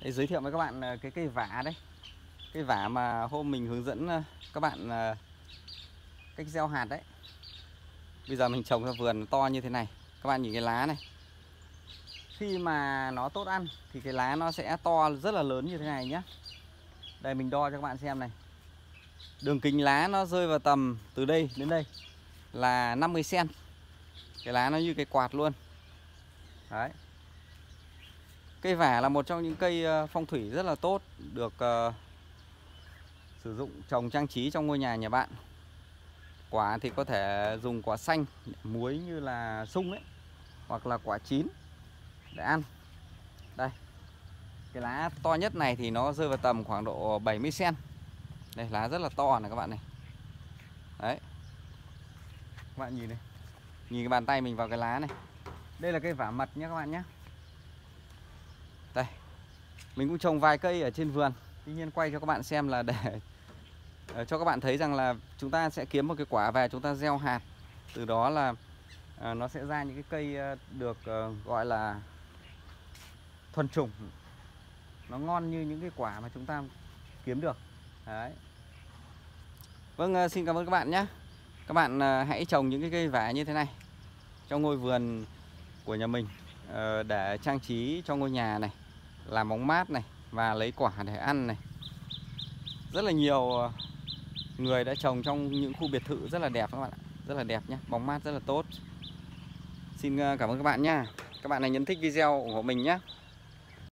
Để giới thiệu với các bạn cái cây vả đấy. Cây vả mà hôm mình hướng dẫn các bạn cách gieo hạt đấy. Bây giờ mình trồng ra vườn to như thế này. Các bạn nhìn cái lá này. Khi mà nó tốt ăn thì cái lá nó sẽ to rất là lớn như thế này nhé. Đây mình đo cho các bạn xem này. Đường kính lá nó rơi vào tầm từ đây đến đây là 50 cm. Cái lá nó như cái quạt luôn. Đấy. Cây vả là một trong những cây phong thủy rất là tốt, được sử dụng trồng trang trí trong ngôi nhà nhà bạn. Quả thì có thể dùng quả xanh để muối như là sung ấy, hoặc là quả chín để ăn. Đây, cái lá to nhất này thì nó rơi vào tầm khoảng độ 70 cm. Đây, lá rất là to này các bạn này. Đấy, các bạn nhìn này, nhìn cái bàn tay mình vào cái lá này. Đây là cây vả mật nhé các bạn nhé. Đây, mình cũng trồng vài cây ở trên vườn. Tuy nhiên quay cho các bạn xem là để cho các bạn thấy rằng là chúng ta sẽ kiếm một cái quả về, chúng ta gieo hạt. Từ đó là nó sẽ ra những cái cây được gọi là thuần chủng. Nó ngon như những cái quả mà chúng ta kiếm được. Đấy. Vâng, xin cảm ơn các bạn nhé. Các bạn hãy trồng những cái cây vả như thế này trong ngôi vườn của nhà mình, để trang trí cho ngôi nhà này, làm bóng mát này, và lấy quả để ăn này. Rất là nhiều người đã trồng trong những khu biệt thự rất là đẹp các bạn ạ. Rất là đẹp nhé, bóng mát rất là tốt. Xin cảm ơn các bạn nhé. Các bạn hãy nhấn thích video ủng hộ mình nhé.